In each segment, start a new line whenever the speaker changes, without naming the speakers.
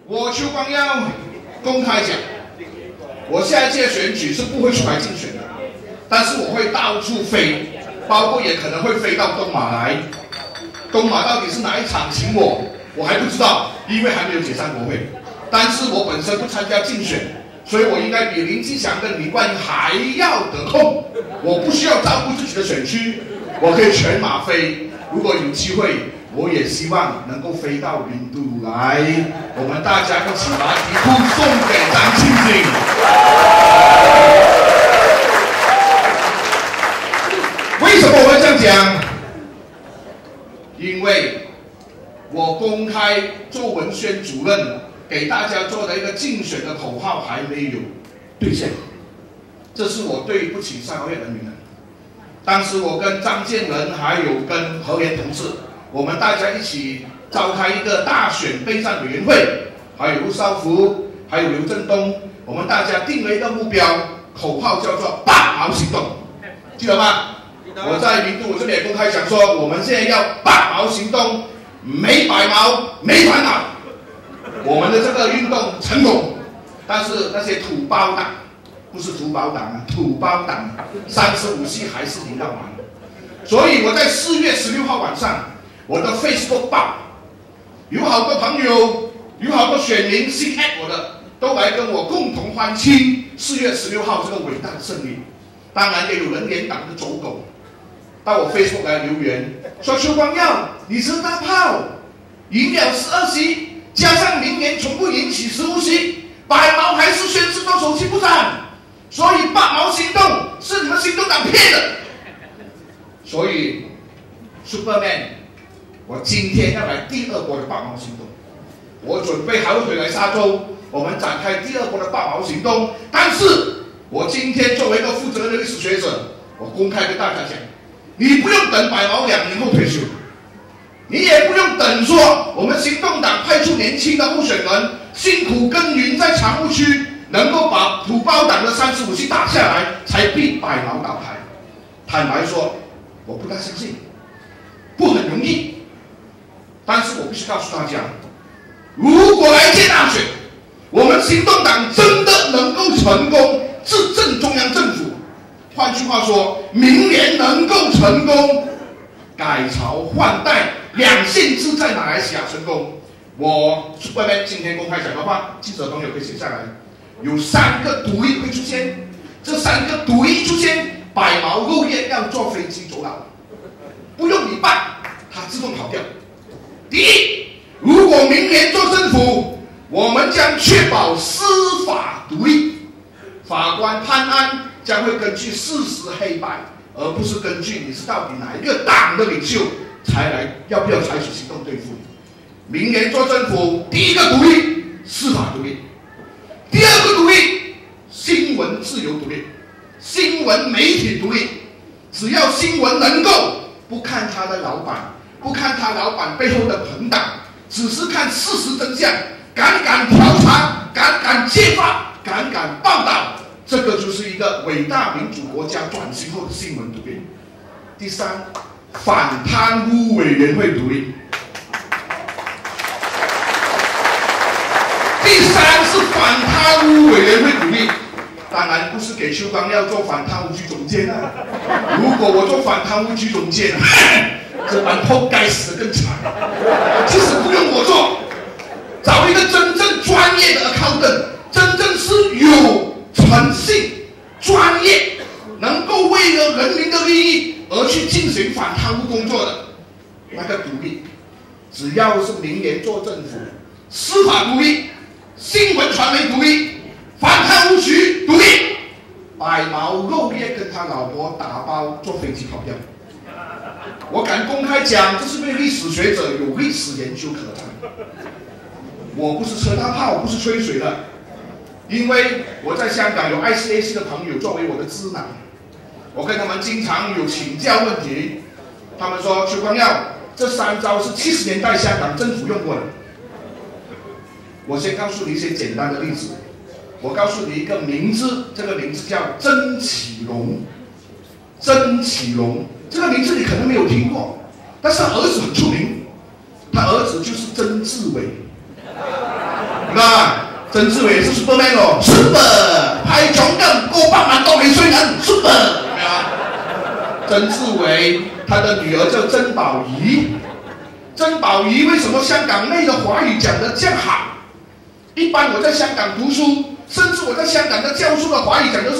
我邱光耀公开讲，我下一届选举是不会出来竞选的，但是我会到处飞，包括也可能会飞到东马来。东马到底是哪一场请我还不知道，因为还没有解散国会。但是我本身不参加竞选，所以我应该比林继祥跟林冠英还要得空。我不需要照顾自己的选区，我可以全马飞。如果有机会，我也希望能够飞到云都来，我们大家一起把题库送给张庆景。为什么我会这样讲？因为我公开做文宣主任，给大家做的一个竞选的口号还没有兑现，这是我对不起3个月人民的。当时我跟张建仁还有跟何连同志，我们大家一起召开一个大选备战委员会，还有陆少福，还有刘振东，我们大家定了一个目标，口号叫做8毛行动，记得吗？我在云都我这里也公开讲说，我们现在要8毛行动，没100毛，没烦恼。我们的这个运动成功，但是那些土包党，不是土包党啊，土包党35系还是赢到完。所以我在4月16号晚上，我的 Facebook 报有好多朋友，有好多选民新 at 我的，都来跟我共同欢庆4月16号这个伟大的胜利。当然也有人连党的走狗到我 Facebook 来留言，说邱光耀，你是大炮，赢了12席，加上明年从不引起15席，100毛还是宣誓做手气不展，所以8毛行动是你们行动党骗的。所以 Superman， 我今天要来第2波的8毛行动，我准备还会回来沙州，我们展开第2波的8毛行动。但是我今天作为一个负责任的历史学者，我公开跟大家讲，你不用等100毛2年后退休，你也不用等说我们行动党派出年轻的候选人辛苦耕耘在常务区，能够把土包党的35席打下来，才逼100毛倒台。坦白说，我不大相信，不很容易。但是我必须告诉大家，如果来届大选，我们行动党真的能够成功执政中央政府，换句话说，明年能够成功改朝换代，2县制在马来西亚成功，我 Superman 今天公开讲的话，记者朋友可以写下来，有3个独立会出现，这3个独立出现，100毛肉叶要坐飞机走佬，不用你办，它自动跑掉。第一，如果明年做政府，我们将确保司法独立，法官判案将会根据事实黑白，而不是根据你是到底哪一个党的领袖才来要不要采取行动对付你。明年做政府，第1个独立，司法独立；第2个独立，新闻自由独立，新闻媒体独立。只要新闻能够不看他的老板，不看他老板背后的朋党，只是看事实真相，敢调查，敢揭发，敢报道，这个就是一个伟大民主国家转型后的新闻独立。第3，反贪污委员会独立。第3是反贪污委员会独立，当然不是给邱光耀做反贪污局总监啊。如果我做反贪污局总监，这班偷该死的更惨。其实不用我做，找一个真正专业的 accountant， 真正是有诚信、专业，能够为了人民的利益而去进行反贪污工作的那个独立。只要是明年做政府，司法独立，新闻传媒独立，反贪污局独立，100毛肉叶跟他老婆打包坐飞机跑掉。我敢公开讲，这是对历史学者有历史研究可谈。我不是车大炮，我不是吹水的，因为我在香港有 ICAC 的朋友作为我的智囊，我跟他们经常有请教问题。他们说，邱光耀，这3招是70年代香港政府用过的。我先告诉你一些简单的例子。我告诉你一个名字，这个名字叫曾启龙。曾启龙这个名字你可能没有听过，但是他儿子很出名，他儿子就是曾志伟。 知道吗？曾志伟是 Superman 哦 ，Super， 派强更过半万多美水人 ，Super， 有没有啊？曾志伟他的女儿叫曾宝仪，曾宝仪为什么香港妹的华语讲得这样好？一般我在香港读书，甚至我在香港的教书的华语讲都是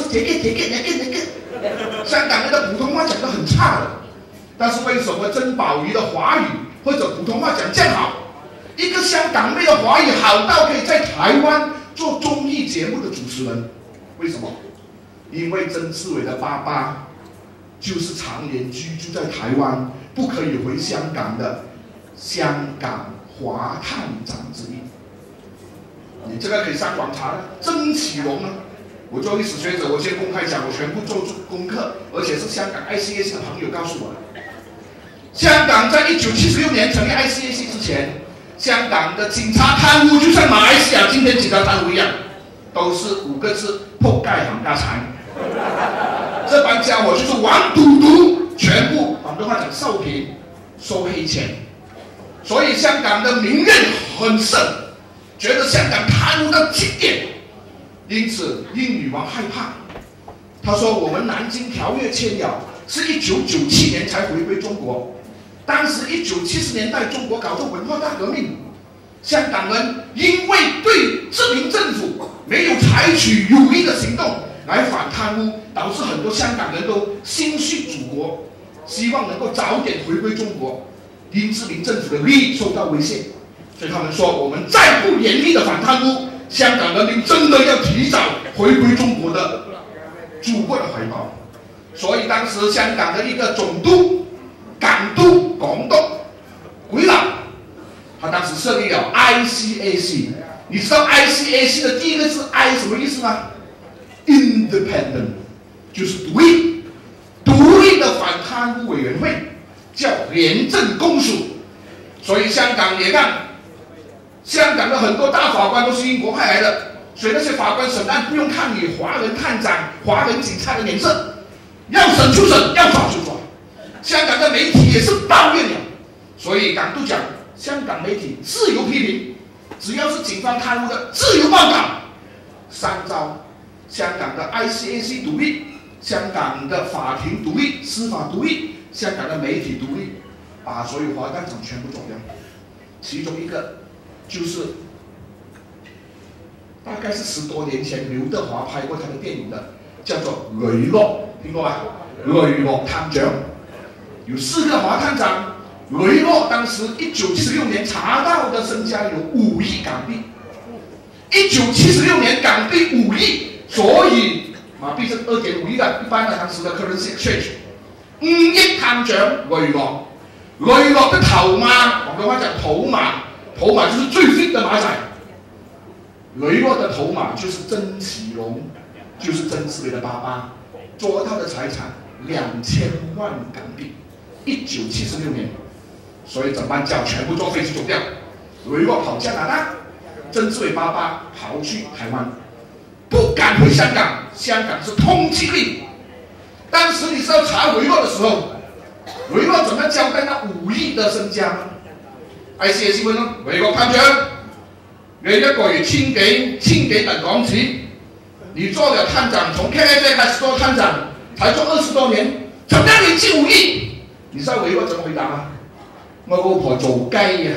香港人的普通话讲得很差的。但是为什么曾宝仪的华语或者普通话讲这样好？一个香港妹的华语好到可以在台湾做综艺节目的主持人，为什么？因为曾志伟的爸爸就是常年居住在台湾，不可以回香港的香港华探长之一。你这个可以上网查的，曾启龙啊。我做历史学者，我先公开讲，我全部做功课，而且是香港 ICAC 的朋友告诉我的。香港在1976年成立 ICAC 之前，香港的警察贪污就像马来西亚今天警察贪污一样，都是5个字：破盖行家产。这帮家伙就是王赌毒，全部广东话讲受贫、收黑钱，所以香港的民怨很盛，觉得香港贪污到极点，因此英女王害怕。他说：“我们南京条约签了，是1997年才回归中国。当时1970年代中国搞出文化大革命，香港人因为对殖民政府没有采取有力的行动来反贪污，导致很多香港人都心系祖国，希望能够早点回归中国，因殖民政府的利益受到威胁。所以他们说，我们再不严厉的反贪污，香港人民真的要提早回归中国的祖国的怀抱。所以当时香港的一个总督、港督、港督鬼佬，他当时设立了 ICAC。你知道 ICAC 的第一个字 I 什么意思吗？ Independent， 就是独立，独立的反贪污委员会，叫廉政公署。所以香港也看，香港的很多大法官都是英国派来的，所以那些法官审案不用看你华人探长、华人警察的脸色，要审就审，要抓就抓。香港的媒体也是抱怨了，所以港督讲，香港媒体自由批评，只要是警方贪污的，自由报道。3招。香港的 ICAC 独立，香港的法庭独立，司法独立，香港的媒体独立，把所有华探长全部抓掉。其中一个就是大概是10多年前刘德华拍过他的电影的，叫做《雷洛》，听过吗？雷洛探长有4个华探长，雷洛当时1976年查到的身家有5亿港币，1976年港币5亿。所以马币是2.5亿的，一般的当时的 currency exchange。5億探長雷洛，雷洛的頭馬，廣東話講頭馬，頭馬就是最 fit 的馬仔。雷洛的頭馬就是曾啟龍，就是曾志偉的爸爸，捉到的財產2000萬港幣，1976年。所以整班教全部坐飛機走掉，雷洛跑加拿大，曾志偉爸爸跑去台灣。不敢回香港，香港是通缉令。当时你知道查雷洛的时候，雷洛怎么交代那5億的身家吗 ？ICAC 問咯，雷洛探長，你1個月千幾等港紙，你做了探長，從 KFA 開始做探長，才做20多年，怎麼樣你進5億？你知道雷洛怎麼回答嗎？我老婆做雞啊，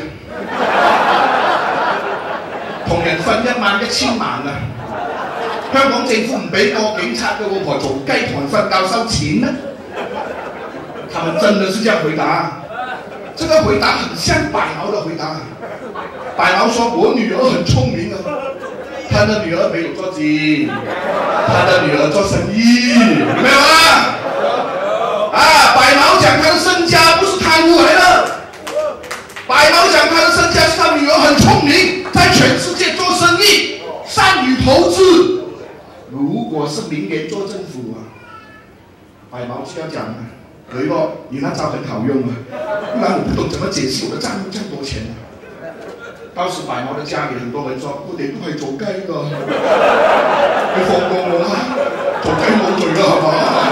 同人分11000萬啊！香港政府唔俾個警察嘅老婆做雞同人瞓覺收錢咩？他們真的是這樣回答，這個回答很像白毛的回答。白毛說：“我女兒很聰明啊，他的女兒沒有做雞，他的女兒做生意，有沒有啊？”啊，白毛講他的身家不是貪污來的，白毛講他的身家是他女兒很聰明，在全世界做生意，善於投資。如果是明年做政府啊，白毛就要講雷洛，你那招很好用啊，不然我不懂怎麼解釋我的債務這麼多錢啊。當時白毛的家裡很多人說：“我哋都係做雞㗎，你放過我啦，做雞冇罪啦，係嘛？”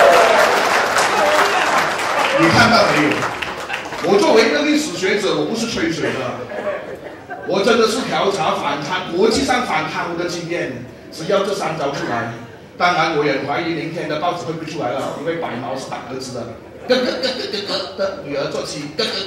你看到沒有？我作為一個歷史學者，我不是吹水的。我真的是调查反贪，国际上反贪污的经验，只要这3招出来，当然我也怀疑明天的报纸会不会出来了，因为白毛是打儿子的，的女儿做妻，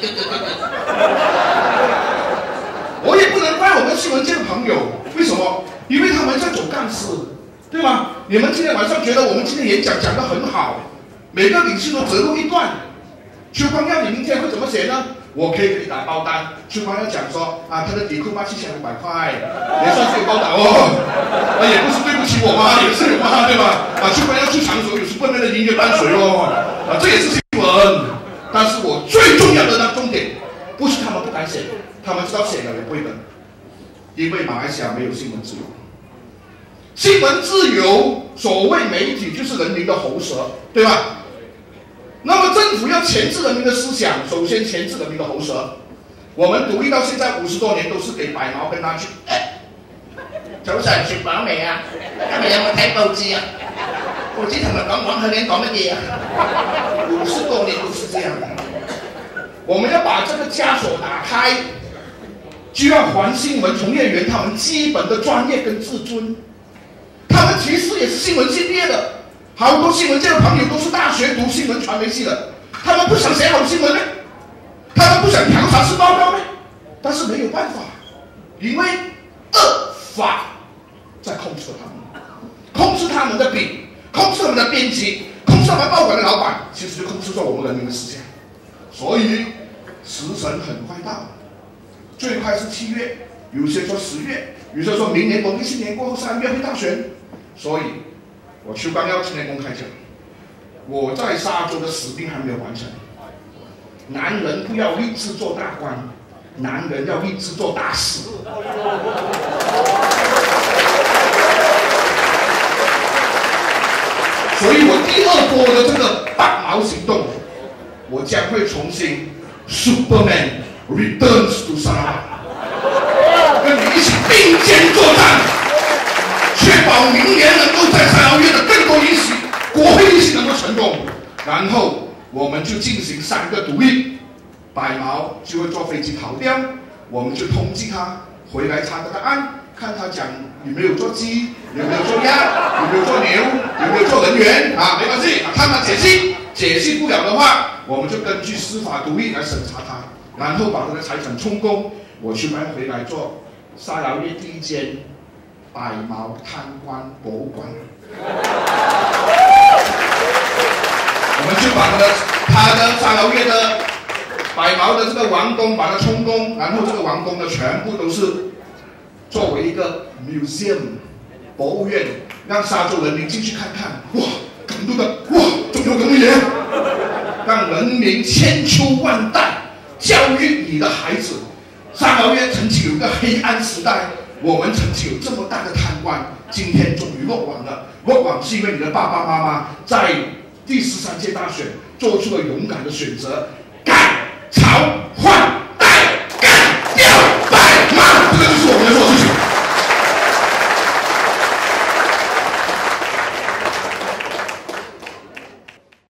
我也不能怪我们新闻界的朋友，为什么？因为他们在走干事，对吗？你们今天晚上觉得我们今天演讲讲得很好，每个领袖都折入一段。邱光耀，你明天会怎么写呢？我可以给你打包单。邱光耀讲说啊，他的底裤卖7500块，也算是有报道哦。也不是对不起我妈，也是有妈，对吧？邱光耀出场的时候有时笨笨的音乐伴随哦，这也是新闻。但是我最重要的那重点，不是他们不敢写，他们知道写了也不会登，因为马来西亚没有新闻自由。新闻自由，所谓媒体就是人民的喉舌，对吧？那么政府要钳制人民的思想，首先钳制人民的喉舌。我们独立到现在50多年，都是给白毛跟他去。
早晨，食飽未啊？今日有冇睇報紙啊？報紙同埋講香港講乜嘢啊？50多年都是這樣的。
我们要把这个枷锁打开，就要还新闻从业员他们基本的专业跟自尊。他们其实也是新闻系毕业的。好多新闻界的朋友都是大学读新闻传媒系的，他们不想写好新闻呢，他们不想调查式报告呢，但是没有办法，因为恶法在控制他们，控制他们的笔，控制他们的编辑，控制他们报馆的老板，其实就控制着我们人民的思想。所以时辰很快到，最快是7月，有些说10月，有些说明年农历新年过后3月会大选，所以。我邱光耀今天公开讲，我在沙洲的使命还没有完成。男人不要立志做大官，男人要立志做大事。所以我第2波的这个拔毛行动，我将会重新 Superman returns to Sarawak， 跟你一起并肩作战。确保明年能够在3月的更多议席，国会议席能够成功，然后我们就进行3个独立，白毛就会坐飞机逃掉，我们就通缉他，回来查他的案，看他讲有没有做鸡，有没有做鸭，有没有做牛，有没有做人员啊？没关系，看他解析，解析不了的话，我们就根据司法独立来审查他，然后把他的财产充公，我去买回来做沙劳越第1间。白毛贪官博物馆，我们就把他的沙劳越的白毛的这个王宫把它充公，然后这个王宫呢全部都是作为一个 museum 博物院，让沙洲人民进去看看，哇，感动的，哇，总有这么严，让人民千秋万代教育你的孩子。沙劳越曾经有一个黑暗时代。我们曾经有这么大的贪官，今天终于落网了。落网是因为你的爸爸妈妈在第13届大选做出了勇敢的选择，改朝换